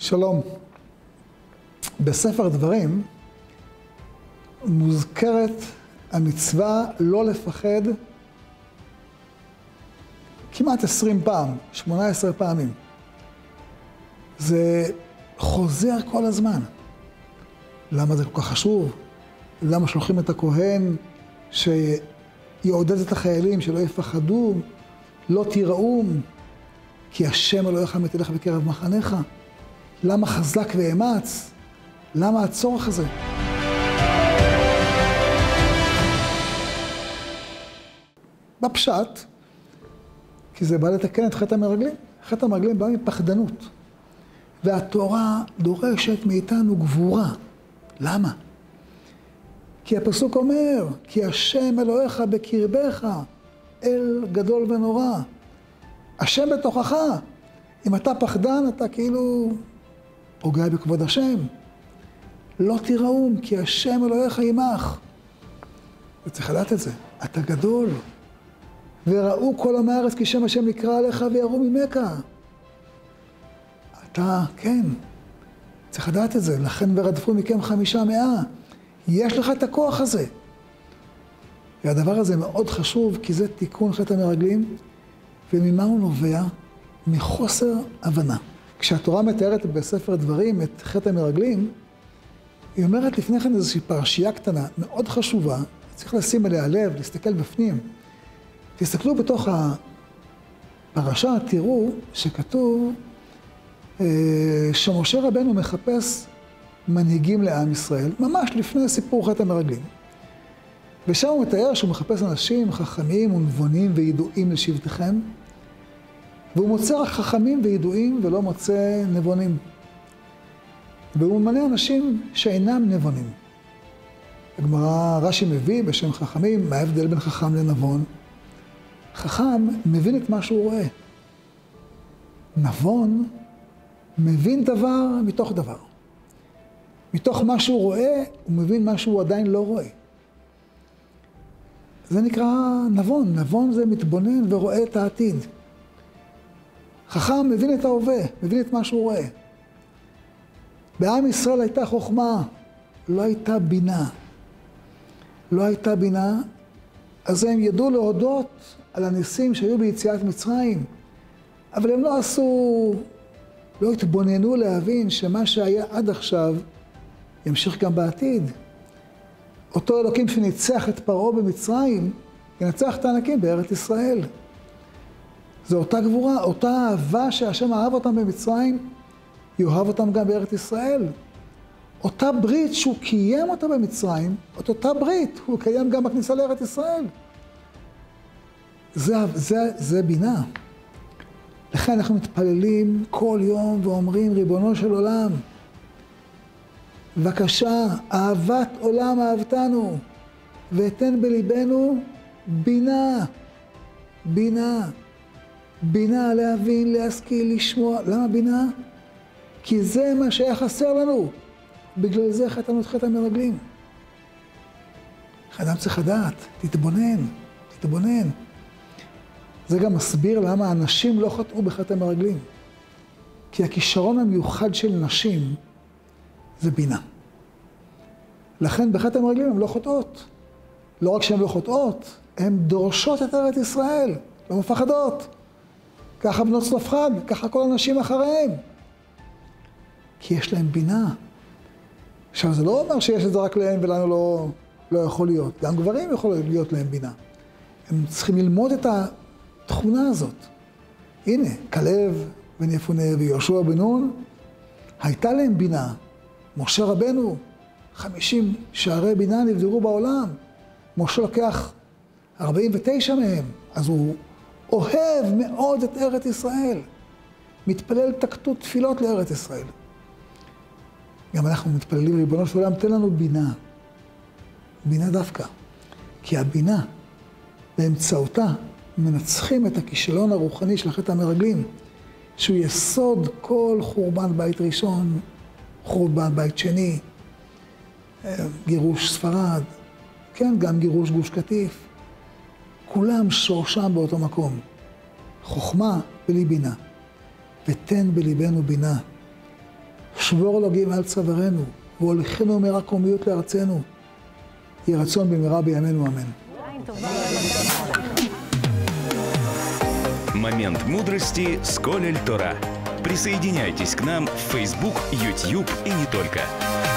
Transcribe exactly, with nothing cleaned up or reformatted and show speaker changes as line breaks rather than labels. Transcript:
שלום. בספר דברים מוזכרת המצווה לא לפחד כמעט עשרים פעם, שמונה עשרה פעמים. זה חוזר כל הזמן. למה זה כל כך חשוב? למה שולחים את הכהן שיעודד את החיילים שלא יפחדו, לא תיראו, כי השם אלוהיך מתהלך בקרב מחניך? למה חזק ואמץ? למה הצורך הזה? בפשט, כי זה בא לתקן את חטא המרגלים. חטא המרגלים בא מפחדנות. והתורה דורשת מאיתנו גבורה. למה? כי הפסוק אומר, כי השם אלוהיך בקרבך, אל גדול ונורא. השם בתוכך. אם אתה פחדן, אתה כאילו פוגע בכבוד השם. לא תיראום, כי השם אלוהיך עמך. וצריך לדעת את זה. אתה גדול. וראו כל עם הארץ כי שם השם נקרא עליך ויראו ממך. אתה, כן. צריך לדעת את זה. לכן ורדפו מכם חמישה מאה. יש לך את הכוח הזה. והדבר הזה מאוד חשוב, כי זה תיקון חטא המרגלים. וממה הוא נובע? מחוסר הבנה. כשהתורה מתארת בספר דברים את חטא המרגלים, היא אומרת לפני כן איזושהי פרשייה קטנה, מאוד חשובה, צריך לשים אליה לב, להסתכל בפנים. תסתכלו בתוך הפרשה, תראו שכתוב אה, שמשה רבנו מחפש מנהיגים לעם ישראל, ממש לפני סיפור חטא המרגלים. ושם הוא מתאר שהוא מחפש אנשים חכמים ונבונים וידועים לשבטכם, והוא מוצא רק חכמים וידועים ולא מוצא נבונים. והוא ממנה אנשים שאינם נבונים. הגמרא רש"י מביא בשם חכמים, מה ההבדל בין חכם לנבון? חכם מבין את מה שהוא רואה. נבון מבין דבר מתוך דבר. מתוך מה שהוא רואה, הוא מבין מה שהוא עדיין לא רואה. זה נקרא נבון. נבון זה מתבונן ורואה את העתיד. חכם מבין את ההווה, מבין את מה שהוא רואה. בעם ישראל הייתה חוכמה, לא הייתה בינה. לא הייתה בינה, אז הם ידעו להודות על הניסים שהיו ביציאת מצרים, אבל הם לא עשו, לא התבוננו להבין שמה שהיה עד עכשיו ימשיך גם בעתיד. אותו אלוקים שניצח את פרעה במצרים, ינצח את הענקים בארץ ישראל. זו אותה גבורה, אותה אהבה שהשם אהב אותם במצרים, יאהב אותם גם בארץ ישראל. אותה ברית שהוא קיים אותה במצרים, את אותה ברית הוא קיים גם בכניסה לארץ ישראל. זה, זה, זה בינה. לכן אנחנו מתפללים כל יום ואומרים, ריבונו של עולם, בבקשה, אהבת עולם אהבתנו, ותן בליבנו בינה, בינה, בינה להבין, להשכיל, לשמוע. למה בינה? כי זה מה שהיה חסר לנו. בגלל זה חטאנו את חטא המרגלים. אדם צריך לדעת, תתבונן, תתבונן. זה גם מסביר למה אנשים לא חטאו בחטא המרגלים. כי הכישרון המיוחד של נשים זה בינה. לכן בחטא המרגלים הן לא חוטאות. לא רק שהן לא חוטאות, הן דורשות את ארץ ישראל, לא מפחדות. ככה בנות צלפחד, ככה כל הנשים אחריהם. כי יש להם בינה. עכשיו, זה לא אומר שיש את זה רק להם ולנו לא, לא יכול להיות. גם גברים יכול להיות להם בינה. הם צריכים ללמוד את התכונה הזאת. הנה, כלב בן יפונה ויהושע בן נון, הייתה להם בינה. משה רבנו, חמישים שערי בינה נבדרו בעולם. משה לוקח ארבעים ותשע מהם, אז הוא אוהב מאוד את ארץ ישראל. מתפלל תקתות תפילות לארץ ישראל. גם אנחנו מתפללים, ריבונו של עולם, תן לנו בינה. בינה דווקא. כי הבינה, באמצעותה, מנצחים את הכישלון הרוחני של חטא המרגלים, שהוא יסוד כל חורבן בית ראשון, חורבן בית שני, גירוש ספרד, כן, גם גירוש גוש קטיף. כולם שורשם באותו מקום. חוכמה בלי בינה. ותן בליבנו בינה. שבור אלוהים על צווארנו, והוליכנו מרע קומיות לארצנו. יהי רצון במהרה בימינו, אמן.
Момент мудрости с Колель Тора. Присоединяйтесь к нам в Facebook, YouTube и не только.